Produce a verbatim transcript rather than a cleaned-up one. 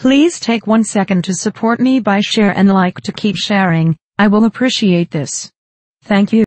Please take one second to support me by share and like to keep sharing. I will appreciate this. Thank you.